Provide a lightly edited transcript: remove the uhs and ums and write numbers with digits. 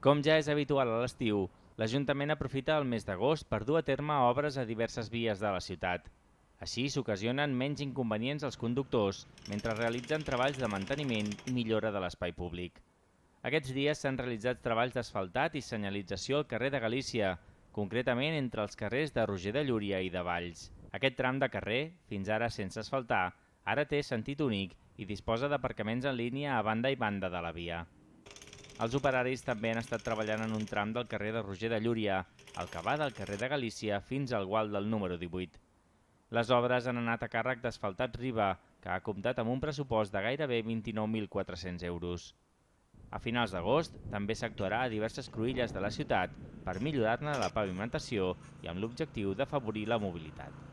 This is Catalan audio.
Com ja és habitual a l'estiu, l'Ajuntament aprofita el mes d'agost per dur a terme obres a diverses vies de la ciutat. Així s'ocasionen menys inconvenients als conductors mentre realitzen treballs de manteniment i millora de l'espai públic. Aquests dies s'han realitzat treballs d'asfaltat i senyalització al carrer de Galícia, concretament entre els carrers de Roger de Llúria i de Valls. Aquest tram de carrer, fins ara sense asfaltar, ara té sentit únic i disposa d'aparcaments en línia a banda i banda de la via. Els operaris també han estat treballant en un tram del carrer de Roger de Llúria, el que va del carrer de Galícia fins al gual del número 18. Les obres han anat a càrrec d'Asfaltats Riba, que ha comptat amb un pressupost de gairebé 29.400 euros. A finals d'agost també s'actuarà a diverses cruïlles de la ciutat per millorar-ne la pavimentació i amb l'objectiu d'afavorir la mobilitat.